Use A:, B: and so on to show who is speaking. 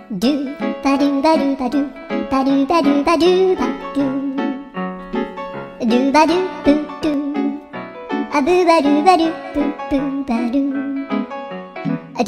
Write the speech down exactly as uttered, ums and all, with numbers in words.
A: ドゥバドゥバドゥバドゥバドゥバドゥバドゥバドゥドゥバドゥブドゥあぶばるばるブブバル